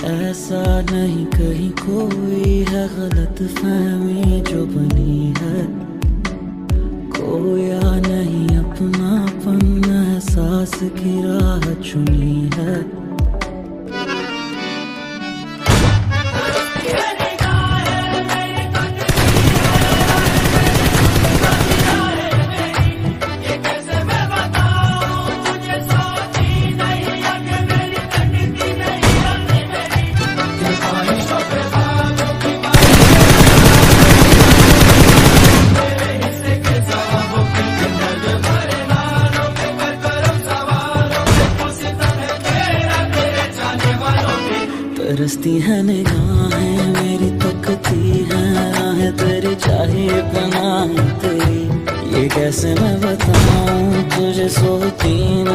ऐसा नहीं कहीं कोई है गलत फहमी जो बनी है, खोया नहीं अपनापन एहसास की राह चुनी है। तरसती है निगाहें मेरी, तकती है राहें तेरी, चाहिए पनाह तेरी। ये कैसे मैं बताऊं तुझे, सोती